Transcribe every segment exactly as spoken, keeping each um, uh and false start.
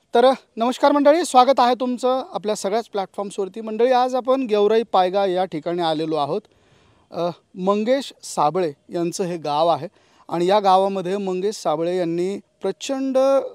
तर नमस्कार मंडळी, स्वागत आहे तुमचं आपल्या सगळ्याच प्लॅटफॉर्म्सवरती। मंडळी, आज आपण गेवराई पायगा या ठिकाणी आलेलो आहोत। अ, मंगेश साबळे यांचं हे गाव आहे आणि या गावामध्ये मंगेश साबळे यांनी प्रचंड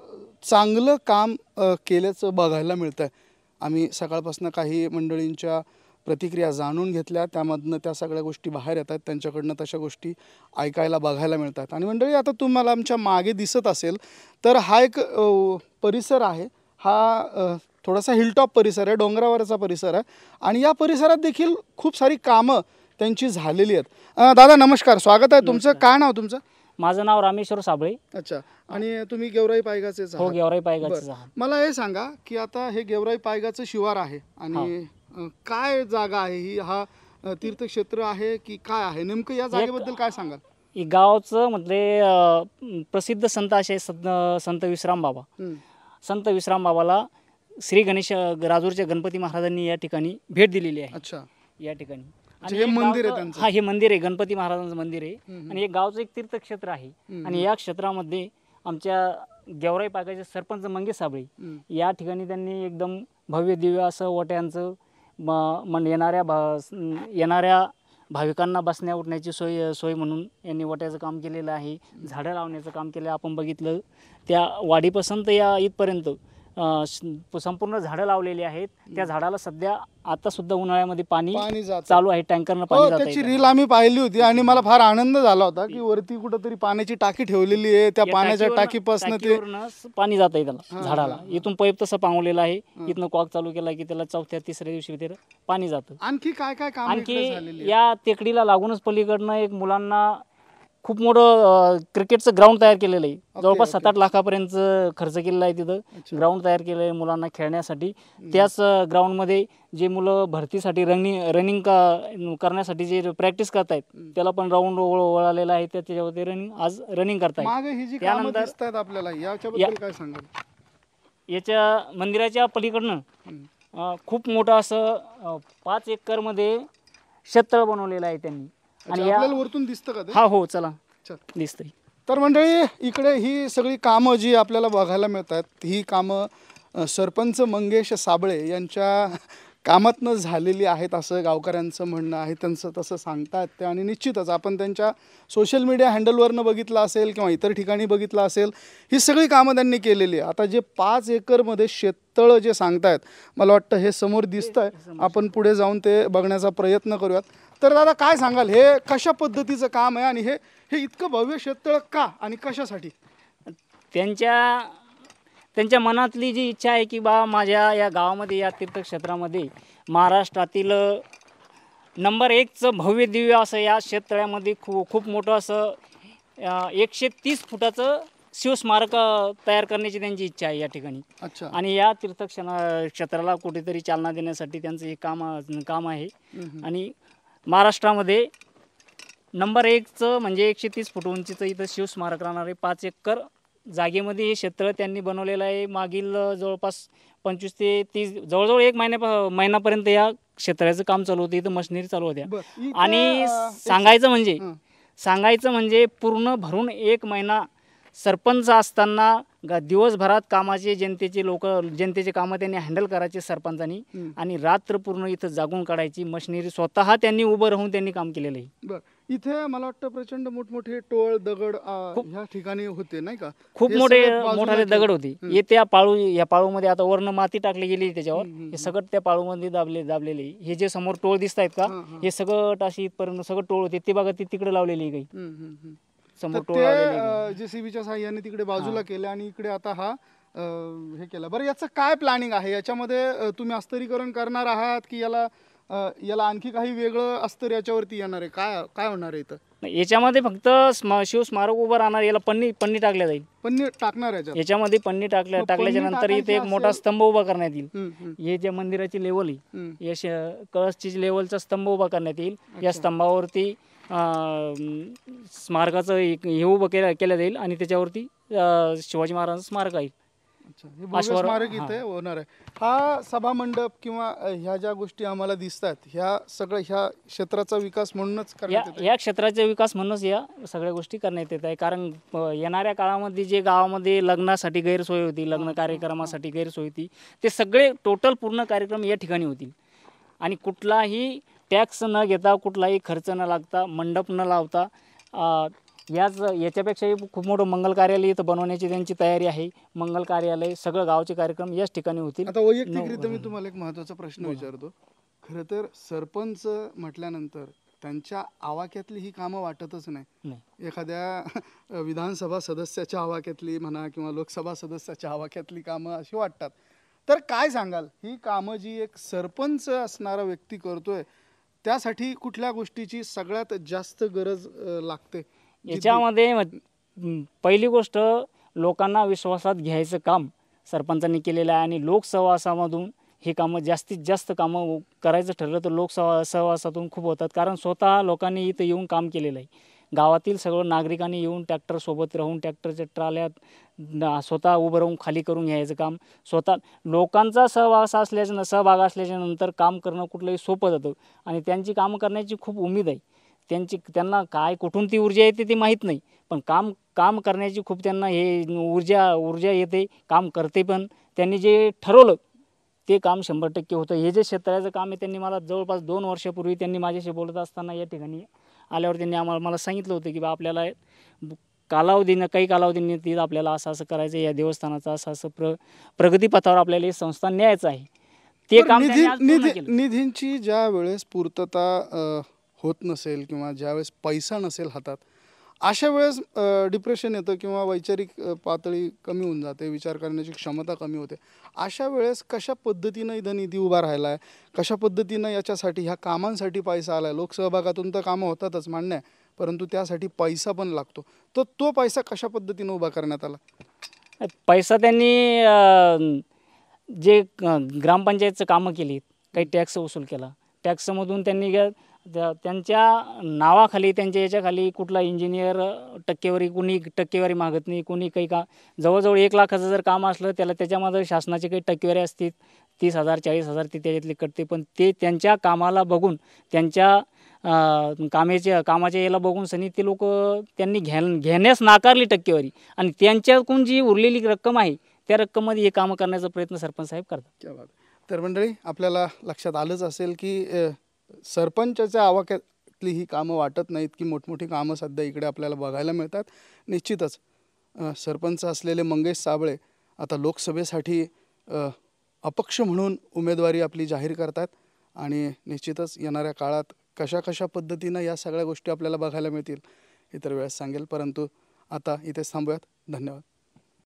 चांगलं काम अ, केल्याचं बघायला मिळतं आहे। आम्ही सकाळपासून काही मंडळींच्या प्रतिक्रिया जाणून घेतल्या, त्यामधनं त्या सगळ्या गोष्टी बाहेर येतात, त्यांच्याकडनं तशा गोष्टी ऐकायला बघायला मिळतात। आणि मंडळी, आता तुम्हाला आमच्या मागे दिसत असेल तर हा एक अ, परिसर आहे। हा अ, थोडासा हिलटॉप परिसर आहे, डोंगरावरचा परिसर आहे आणि या परिसरात देखील खूप सारी कामं त्यांची झालेली आहेत। अ, दादा नमस्कार, स्वागत आहे तुमचं। काय नाव तुमचं? माझं नाव रामेश्वर साबळे। अच्छा, आणि तुम्ही गेवराई पायगाचेच हो, आहात? गेवराई पायगाचेच बरं. आहात। मला हे सांगा की आता हे गेवराई पायगाचं शिवार आहे आणि अ, काय जागा आहे ही? हा अ, तीर्थक्षेत्र आहे की काय आहे नेमकं? या जागेबद्दल काय सांगाल? हे गावचं म्हणजे अ, प्रसिद्ध संत असे संत संत विश्राम बाबा। हं. संत विश्राम बाबाला श्री गणेश राजूरच्या गणपती महाराजांनी या ठिकाणी भेट दिलेली आहे। अच्छा, या ठिकाणी हे एक मंदिर आहे गावचं- त्यांचं? हा, हे मंदिर आहे, गणपती महाराजांचं मंदिर आहे। हं, आणि एक गावचं एक तीर्थक्षेत्र आहे। हं, आणि या क्षेत्रामध्ये आमच्या गेवराई पायगाचे सरपंच मंगेश साबळे हं. या ठिकाणी त्यांनी एकदम भव्य दिव्य असं ओट्यांचं म मन येणाऱ्या भा येणाऱ्या भाविकांना बसण्या उठण्याची सोय सोय म्हणून यांनी ओट्याचं काम केलेलं आहे। झाडं लावण्याचं काम केलं। आपण बघितलं त्या वाडीपासून या इथपर्यंत अ, श- संपूर्ण झाडं लावलेली आहेत। त्या झाडाला सध्या आता सुद्धा उन्हाळ्यामध्ये पाणी पाणी जातं. चालू आहे, टँकरनं हो, पाणी जात त्याची आहे। रील आम्ही पाहिली होती आणि मला फार आनंद झाला होता की वरती कुठंतरी पाण्याची टाकी ठेवलेली आहे, त्या पाण्याच्या टाकीपासून ते पाणी जात आहे त्याला झाडाला। इथून पाईप तसं पांगवलेलं आहे, इथनं कॉक चालू केला की त्याला चौथ्या तिसऱ्या दिवशी ते पाणी जातं। आणखी काय काय काम इकडे झालेली आणखी आहेत? या टेकडीला लागूनच पलीकडनं एक मुलांना खूप मोठं अ, क्रिकेटचं ग्राउंड तयार केलेलं आहे। जवळपास सात आठ लाखापर्यंत खर्च केलेला आहे। तिथं ग्राउंड तयार केलं आहे मुलांना खेळण्यासाठी। त्याच ग्राउंडमध्ये जे मुलं भरतीसाठी रनिंग रनिंग का करण्यासाठी जे प्रॅक्टिस करतायत त्याला पण राऊंड वळालेला आहे, त्याच्यावरती रनिंग आज रनिंग करतायत। मागे ही जी कामं त्यानंतर दिसतात आपल्याला, याच्याबद्दल काय सांगाल? याच्या मंदिराच्या पलीकडनं अ, खूप मोठं असं अ, पाच एकरमध्ये शेततळ बनवलेलं आहे त्यांनी। अच्छा, आणि या आपल्याला वरतून दिसतं का ते? हा, हो, चला चल. दिसतंय। तर मंडळी, इकडे ही सगळी कामं जी आपल्याला बघायला मिळतात ही कामं अ, सरपंच मंगेश साबळे यांच्या कामातनं झालेली आहेत असं गावकऱ्यांचं म्हणणं आहे। त्यांचं तसं सांगतात ते आणि निश्चितच आपण त्यांच्या सोशल मीडिया हँडलवरनं बघितलं असेल किंवा इतर ठिकाणी बघितलं असेल, ही सगळी कामं त्यांनी केलेली आहे। आता जे पाच एकरमध्ये शेततळं जे सांगतायत, मला वाटतं हे समोर दिसतं आहे। आपण पुढे जाऊन ते बघण्याचा प्रयत्न करूयात। तर दादा काय सांगाल, हे कशा पद्धतीचं काम आहे आणि हे हे इतकं भव्य शेततळ का आणि कशासाठी? त्यांच्या त्यांच्या मनातली जी इच्छा आहे की बा माझ्या या गावामध्ये या तीर्थक्षेत्रामध्ये महाराष्ट्रातील नंबर एकचं भव्य दिव्य असं या शेततळ्यामध्ये खूप खूप मोठं असं अ, एकशे तीस फुटाचं शिवस्मारक अ, तयार करण्याची त्यांची इच्छा आहे या ठिकाणी। अच्छा. आणि या तीर्थक्षण क्षेत्राला कुठेतरी चालना देण्यासाठी त्यांचं हे काम काम आहे। आणि महाराष्ट्रामध्ये नंबर एकचं म्हणजे एकशे तीस फूट उंचीचं इथं शिवस्मारक राहणार आहे। पाच एकर जागेमध्ये हे क्षेत्र त्यांनी बनवलेलं आहे। मागील अ, जवळपास पंचवीस ते तीस जवळजवळ एक महिन्या महिन्यापर्यंत या क्षेत्राचं काम चालू होतं, इथं मशिनरी चालू होत्या। बरं, इथे, आणि अ, सांगायचं म्हणजे हं. सांगायचं म्हणजे पूर्ण भरून एक महिना सरपंच असताना ग- दिवसभरात कामाचे जनतेचे लोक जनतेचे कामं त्यांनी हँडल करायचे सरपंचांनी। हं. आणि रात्र पूर्ण इथं जागून काढायची मशिनरी स्वतः त्यांनी उभं राहून त्यांनी काम केलेलं आहे। बरं, इथे मला वाटतं प्रचंड मोठमोठे टोळ दगड अ, ह्या ठिकाणी होते नाही का? खूप हे मोठे सगळे बाजूला मोठाले केले. दगड होते। हं. हे त्या पाळू या पाळूमध्ये आता वरनं माती टाकली गेली त्याच्यावर, हं, हं, हे सगळं त्या पाळूमध्ये दाबले दाबलेले आहे। हे जे समोर टोळ दिसत आहेत का, हां, हां. हे सगळं अशी इथपर्यंत सगळं टोळ होते, ते बघा ते तिकडे लावलेली आहे काही हं, हं, हं. समोर तर टोळ ते लावलेली आहे. जेसीबीच्या साहाय्याने तिकडे बाजूला केलं आणि इकडे आता हा अ, हे केलं। बरं, याचं काय प्लॅनिंग आहे? याच्यामध्ये अ, तुम्ही अस्तरीकरण करणार आहात की याला अ, याला आणखी काही वेगळं अस्तर याच्यावरती येणार आहे? काय काय होणार आहे इथं? नाही, याच्यामध्ये फक्त स्म शिवस्मारक उभं राहणार, याला पन्नी पन्नी टाकल्या जाईल। पन्नी टाकणार याच्यात? याच्यामध्ये पन्नी टाकल्या मग टाकल्याच्या पन्नी नंतर इथे एक टाकायची मोठा असेल- स्तंभ उभा करण्यात येईल। हं, हं, हे जे मंदिराची लेवल आहे, हं. या श- कळसची लेवलचा स्तंभ उभा करण्यात येईल। या स्तंभावरती अ, स्मारकाचं एक हे उभं केलं केलं जाईल आणि त्याच्यावरती अ, शिवाजी महाराजांचं स्मारक आहे। अच्छा, हे भव्य अश्वर- स्मारक इथे होणार आहे. हा सभा मंडप किंवा अ, ह्या ज्या गोष्टी आम्हाला दिसतात ह्या सगळं ह्या क्षेत्राचा विकास म्हणूनच या करण्यात येते. या क्षेत्राचा विकास म्हणूनच या सगळ्या गोष्टी करण्यात येत आहे. कारण अ, येणाऱ्या काळामध्ये जे गावामध्ये लग्नासाठी गैरसोय होती, लग्न कार्यक्रमासाठी गैरसोय होती, ते सगळे टोटल पूर्ण कार्यक्रम या ठिकाणी होतील. आणि कुठलाही टॅक्स न घेता, कुठलाही खर्च न लागता, मंडप न लावता अ, याच याच्यापेक्षाही खूप मोठं मंगल कार्यालय इथं बनवण्याची त्यांची तयारी आहे. मंगल कार्यालय सगळं गावचे कार्यक्रम याच ठिकाणी होतील. आता वैयक्तिकरित्या मी तुम्हाला एक महत्त्वाचा प्रश्न विचारतो. खरं तर सरपंच म्हटल्यानंतर त्यांच्या आवाक्यातली ही कामं वाटतच नाही. नाही. एखाद्या विधानसभा सदस्याच्या आवाक्यातली म्हणा किंवा लोकसभा सदस्याच्या आवाक्यातली कामं अशी वाटतात. तर काय सांगाल, ही कामं जी एक सरपंच असणारा व्यक्ती करतोय त्यासाठी कुठल्या गोष्टीची सगळ्यात जास्त गरज अ, लागते? याच्यामध्ये म- पहिली गोष्ट लोकांना विश्वासात घ्यायचं काम सरपंचांनी केलेलं आहे. आणि लोकसहवासामधून हे कामं जास्तीत जास्त कामं करायचं ठरलं तर लोकसभा सहवासातून खूप होतात. कारण स्वतः लोकांनी इथं येऊन काम केलेलं आहे. गावातील सगळं नागरिकांनी येऊन ट्रॅक्टरसोबत राहून ट्रॅक्टरच्या ट्राल्यात न- स्वतः उभं राहून खाली करून घ्यायचं काम. स्वतः लोकांचा सहवास असल्याच्या सहभाग असल्याच्या नंतर काम करणं कुठलंही सोपं जातं. आणि त्यांची कामं करण्याची खूप उमेद आहे. त्यांची त्यांना काय कुठून ती ऊर्जा येते ते माहीत नाही, पण काम काम करण्याची खूप त्यांना हे ऊर्जा ऊर्जा येते. काम करते पण. त्यांनी जे ठरवलं ते काम शंभर टक्के होतं. हे जे शेतकऱ्याचं काम आहे, त्यांनी मला जवळपास दोन वर्षापूर्वी त्यांनी माझ्याशी बोलत असताना या ठिकाणी आल्यावर त्यांनी आम्हाला मला सांगितलं होतं की बा आपल्याला कालावधीनं काही कालावधीने ती आपल्याला असं असं करायचं, या देवस्थानाचं असं असं प्र प्रगतीपथावर आपल्याला हे संस्थान न्यायचं आहे. ते बरं, काम निधी त्यांनी आज पूर्ण निधी केलं. निधींची ज्या वेळेस पूर्तता अ, होत नसेल किंवा ज्यावेळेस पैसा नसेल हातात, अशा वेळेस डिप्रेशन येतं किंवा वैचारिक अ, पातळी कमी होऊन जाते, विचार करण्याची क्षमता कमी होते. अशा वेळेस कशा पद्धतीनं इथं निधी उभा राहिला आहे, कशा पद्धतीनं याच्यासाठी ह्या कामांसाठी पैसा आला आहे. लोकसहभागातून तर कामं होतातच मान्य आहे, परंतु त्यासाठी पैसा पण लागतो. तर तो पैसा कशा पद्धतीनं उभा करण्यात आला? पैसा त्यांनी अ, जे ग- ग्रामपंचायतचं कामं केली, काही टॅक्स वसूल केला. टॅक्समधून त्यांनी ग- त्या- त्यांच्या नावाखाली, त्यांच्या याच्याखाली कुठला इंजिनियर टक्केवारी, कुणी टक्केवारी मागत नाही, कुणी काही का जवळजवळ एक लाखाचं जर काम असलं त्याला त्याच्यामध्ये शासनाची काही टक्केवारी असते, तीस हजार चाळीस हजार ती त्याच्यातली कटते. पण ते त्यांच्या कामाला बघून, त्यांच्या अ, कामाच्या कामाच्या याला बघून सनी ते लोक त्यांनी घ्या घेण्यास नाकारली टक्केवारी. आणि त्यांच्याकडून जी उरलेली रक्कम आहे त्या रक्कममध्ये हे कामं करण्याचा प्रयत्न सरपंच साहेब करतात. क्या बात आहे. तर मंडळी, आपल्याला लक्षात आलंच असेल की अ, सरपंचाच्या आवाक्यातली ही कामं वाटत नाहीत की मोठमोठी कामं सध्या इकडे आपल्याला बघायला मिळतात. निश्चितच अ, सरपंच असलेले मंगेश साबळे आता लोकसभेसाठी अ, अपक्ष म्हणून उमेदवारी आपली जाहीर करतात. आणि निश्चितच येणाऱ्या काळात कशा कशा पद्धतीनं या सगळ्या गोष्टी आपल्याला बघायला मिळतील इतर वेळेस सांगेल. परंतु आता इथेच थांबूयात. धन्यवाद.